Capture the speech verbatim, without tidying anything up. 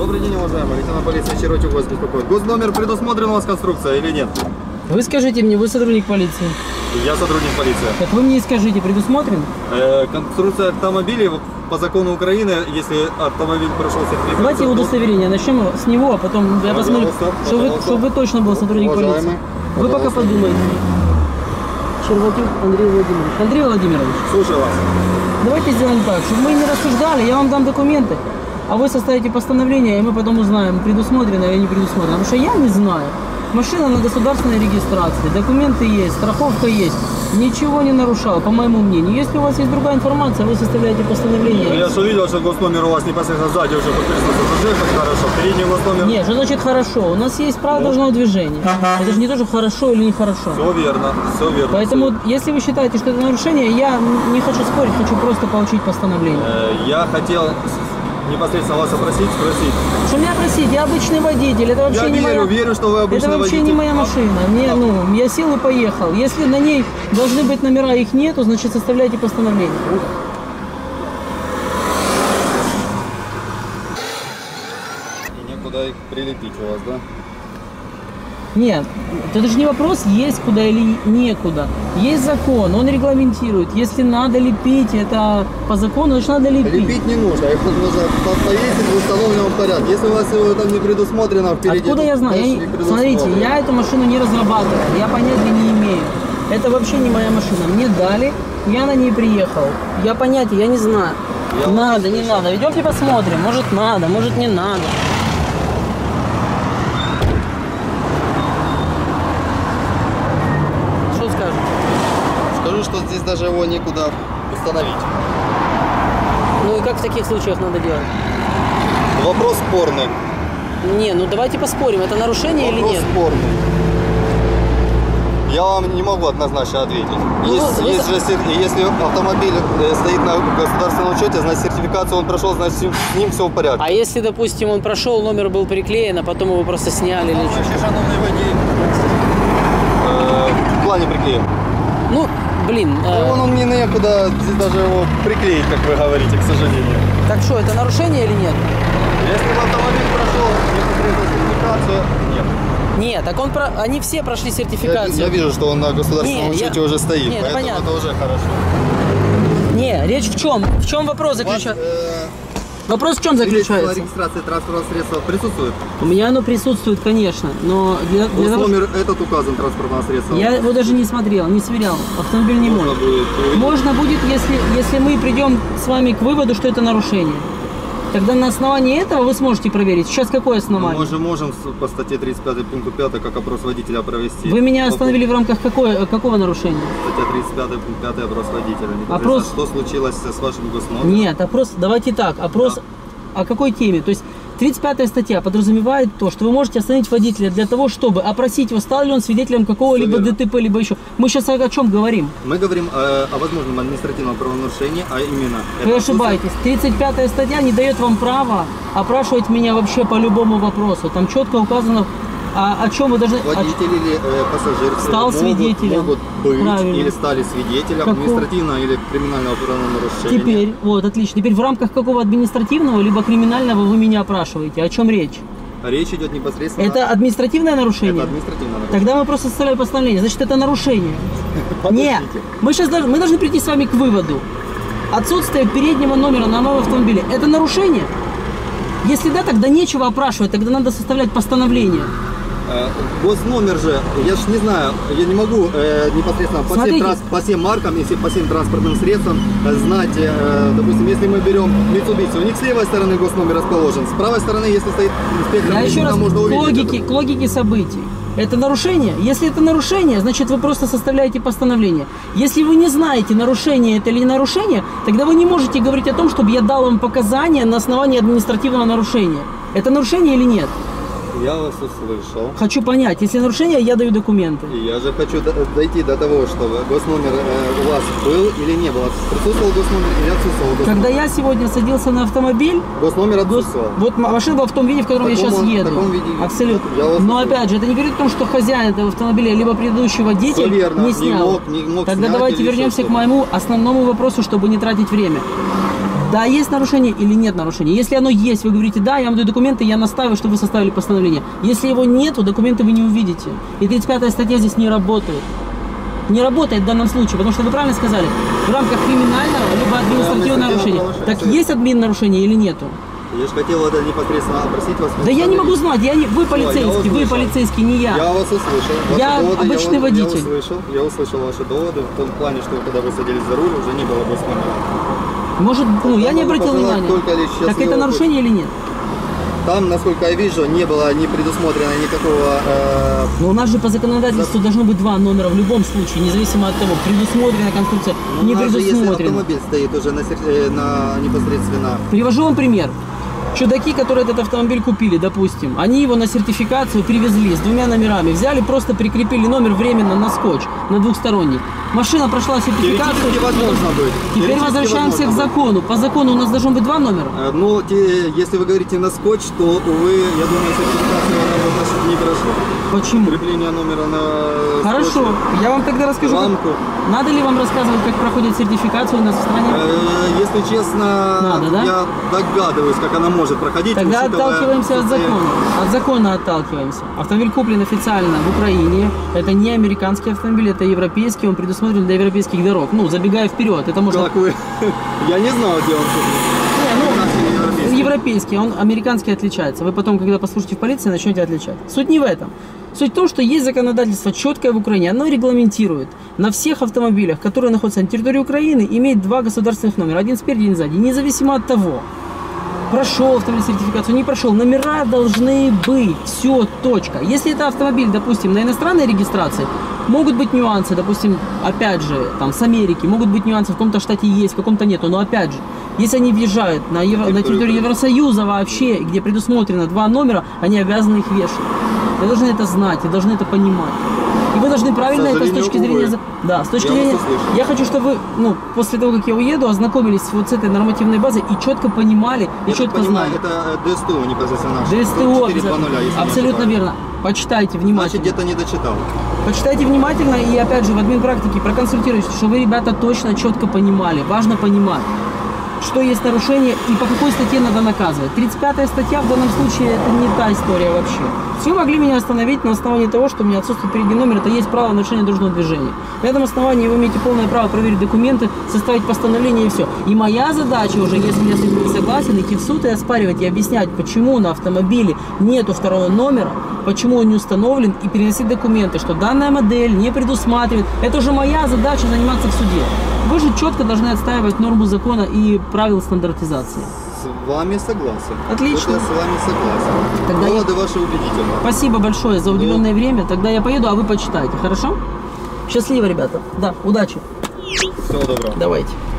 Добрый день, уважаемый. Лейтенант полиции Черотев вас беспокоит. Госномер предусмотрен у вас конструкция или нет? Вы скажите мне, вы сотрудник полиции? Я сотрудник полиции. Так вы мне скажите, предусмотрен? Э, конструкция автомобилей по закону Украины, если автомобиль прошел сертификацию... Давайте удостоверение. Начнем с него, а потом я посмотрю, чтобы вы, чтобы вы точно был сотрудник уважаемый, полиции. Вы пожалуйста. пока подумайте. Червотюк Андрей Владимирович. Андрей Владимирович. Слушаю вас. Давайте сделаем так, чтобы мы не рассуждали, я вам дам документы, а вы составите постановление, и мы потом узнаем, предусмотрено или не предусмотрено. Потому что я не знаю. Машина на государственной регистрации, документы есть, страховка есть. Ничего не нарушал, по моему мнению. Если у вас есть другая информация, вы составляете постановление. Ну, я же увидел, что госномер у вас непосредственно сзади уже подписано. Уже хорошо. Передний госномер... Нет, что значит хорошо? У нас есть право ну. дорожного движения. Это же не то, что хорошо или нехорошо. Все верно, все верно. Поэтому, все. если вы считаете, что это нарушение, я не хочу спорить, хочу просто получить постановление. Э, я хотел... непосредственно вас опросить, спросить. Что меня просить? Я обычный водитель. Это вообще я не верю, моя... верю, что вы обычный водитель. Это вообще водитель. не моя машина. Мне, а... ну, я сел и поехал. Если на ней должны быть номера, их нету, значит составляйте постановление. И некуда их прилепить у вас, да? Нет, это же не вопрос, есть куда или некуда. Есть закон, он регламентирует. Если надо лепить, это по закону, значит надо лепить. Лепить не нужно, их нужно повесить в установленном порядке. Если у вас это не предусмотрено впереди... Откуда я знаю? Я, смотрите, я эту машину не разрабатываю, я понятия не имею. Это вообще не моя машина. Мне дали, я на ней приехал. Я понятия, я не знаю. Я надо, не надо. Идемте посмотрим. Может надо, может не надо. Скажу, что здесь даже его некуда установить. Ну и как в таких случаях надо делать? Вопрос спорный. Не, ну давайте поспорим, это нарушение Вопрос или нет? Спорный. Я вам не могу однозначно ответить. Ну, есть, вы... есть же, если автомобиль стоит на государственном учете, значит сертификацию он прошел, значит с ним все в порядке. А если, допустим, он прошел, номер был приклеен, а потом его просто сняли или что? Шановный водитель, в плане приклеен. Ну, блин. Э... Вон он не некуда здесь даже его приклеить, как вы говорите, к сожалению. Так что, это нарушение или нет? Если автомобиль прошел непосредственно сертификацию, нет. Нет, так он про... они все прошли сертификацию. Я, я вижу, что он на государственном не, учете я... уже стоит, не, поэтому понятно. это уже хорошо. Не, речь в чем? В чем вопрос заключается? Э... Вопрос в чем заключается? Регистрация транспортного средства присутствует? У меня оно присутствует, конечно, но... Для, для того, номер этот указан транспортного средства? Я его даже не смотрел, не сверял. Автомобиль не Можно может. Будет Можно будет, если, если мы придем с вами к выводу, что это нарушение. Тогда на основании этого вы сможете проверить. Сейчас какое основание? Мы же можем по статье тридцать пять пункту пятый как опрос водителя провести. Вы меня остановили в рамках какой, какого нарушения? Статья тридцать пять пункт пятый опрос водителя. Опрос... Что случилось с вашим госномером? Нет, опрос, давайте так, опрос да. О какой теме? То есть тридцать пятая статья подразумевает то, что вы можете остановить водителя для того, чтобы опросить его, стал ли он свидетелем какого-либо ДТП, либо еще. Мы сейчас о чем говорим? Мы говорим о, о возможном административном правонарушении, а именно... Вы ошибаетесь. тридцать пятая статья не дает вам права опрашивать меня вообще по любому вопросу. Там четко указано, а, о чем вы должны... Водитель о... или э, пассажир стал могут, свидетелем. могут быть Правильно. Или стали свидетелем Какого? административного или криминального правонарушения. Теперь, вот, отлично. Теперь в рамках какого административного либо криминального вы меня опрашиваете? О чем речь? Речь идет непосредственно... Это административное нарушение? Это административное нарушение. Тогда мы просто составляем постановление. Значит, это нарушение. Нет. Мы сейчас должны, мы должны прийти с вами к выводу. Отсутствие переднего номера на моем автомобиле – это нарушение? Если да, тогда нечего опрашивать. Тогда надо составлять постановление. Госномер же, я ж не знаю, я не могу э, непосредственно по всем, транс, по всем маркам, если по всем транспортным средствам э, знать, э, допустим, если мы берем Mitsubishi, у них с левой стороны госномер расположен, с правой стороны, если стоит инспектор, я еще раз можно к увидеть. логике, к логике событий. Это нарушение? Если это нарушение, значит вы просто составляете постановление. Если вы не знаете, нарушение это или не нарушение, тогда вы не можете говорить о том, чтобы я дал вам показания на основании административного нарушения. Это нарушение или нет? Я вас услышал. Хочу понять, если нарушение, я даю документы. И я же хочу дойти до того, чтобы госномер э, у вас был или не был. Присутствовал госномер или отсутствовал госномер? Когда я сегодня садился на автомобиль, госномер отсутствовал. Гос... Вот машина была в том виде, в котором я сейчас он, еду. В таком виде. Абсолютно. Но услышал. опять же, это не говорит о том, что хозяин этого автомобиля, либо предыдущий водитель верно, не снял. Не мог, не мог Тогда снять давайте вернемся к моему основному вопросу, чтобы не тратить время. Да, есть нарушение или нет нарушения. Если оно есть, вы говорите, да, я вам даю документы, я настаиваю, чтобы вы составили постановление. Если его нету, документы вы не увидите. И тридцать пятая статья здесь не работает. Не работает в данном случае, потому что вы правильно сказали, в рамках криминального либо административного нарушения. Так есть админ нарушение или нету? Я же хотел это непосредственно опросить вас. Да я не могу знать, я не, вы полицейский, вы полицейский, не я. Я вас услышал. Ваши я доводы, обычный я, водитель. Я услышал, я услышал ваши доводы в том плане, что когда вы садились за руль, уже не было госномера. Может, ну я не обратил внимания. Так это нарушение или нет? Там, насколько я вижу, не было не предусмотрено никакого... Э... Но у нас же по законодательству да. должно быть два номера в любом случае, независимо от того, предусмотрена конструкция, ну, не предусмотрена. Если автомобиль стоит уже на, на непосредственно... Привожу вам пример. Чудаки, которые этот автомобиль купили, допустим, они его на сертификацию привезли с двумя номерами, взяли, просто прикрепили номер временно на скотч, на двухсторонний. Машина прошла сертификацию. Возможно быть. Теперь возвращаемся к закону. Быть. По закону у нас должно быть два номера. Ну, если вы говорите на скотч, то, увы, я думаю, сертификацию она не прошла. Почему? Крепление номера на Хорошо, скотче. Я вам тогда расскажу. Как... Надо ли вам рассказывать, как проходит сертификация у нас в стране? Если честно, Надо, да? я догадываюсь, как она может проходить. Тогда отталкиваемся от закона. От закона отталкиваемся. Автомобиль куплен официально в Украине. Это не американский автомобиль, это европейский. Он предусмотрен для европейских дорог. Ну, забегая вперед, это можно... Как вы? Я не знал, где он куплен. Ну, европейский, он американский отличается. Вы потом, когда послушаете в полиции, начнете отличать. Суть не в этом. Суть в том, что есть законодательство четкое в Украине. Оно регламентирует на всех автомобилях, которые находятся на территории Украины, иметь два государственных номера. Один спереди, один сзади. Независимо от того, прошел автомобиль сертификацию, не прошел. Номера должны быть. Все, точка. Если это автомобиль, допустим, на иностранной регистрации, могут быть нюансы, допустим, опять же, там, с Америки, могут быть нюансы, в каком-то штате есть, в каком-то нету, но опять же, если они въезжают на, Евро, на территорию Евросоюза вообще, где предусмотрено два номера, они обязаны их вешать. Вы должны это знать, вы должны это понимать. И вы должны правильно это с точки зрения... Увы. Да, с точки я зрения... Я хочу, чтобы вы, ну, после того, как я уеду, ознакомились вот с этой нормативной базой и четко понимали, и я четко понимаю, знали. Это ДСТУ непосредственно наш. ДСТУ, абсолютно верно. Почитайте внимательно. Значит, где-то не дочитал. Почитайте внимательно и, опять же, в админпрактике проконсультируйтесь, чтобы вы, ребята, точно, четко понимали. Важно понимать, что есть нарушение и по какой статье надо наказывать. тридцать пятая статья в данном случае это не та история вообще. Все могли меня остановить на основании того, что у меня отсутствует передний номер, это есть право нарушения дорожного движения. На этом основании вы имеете полное право проверить документы, составить постановление и все. И моя задача уже, если я с этим не согласен, идти в суд и оспаривать и объяснять, почему на автомобиле нету второго номера, почему он не установлен, и переносить документы, что данная модель не предусматривает. Это уже моя задача заниматься в суде. Вы же четко должны отстаивать норму закона и правил стандартизации. С вами согласен. Отлично. Вот я с вами согласен. Тогда Доводы я... ваши убедительны. Спасибо большое за уделенное ну... время. Тогда я поеду, а вы почитайте, хорошо? Счастливо, ребята. Да, удачи. Всего доброго. Давайте.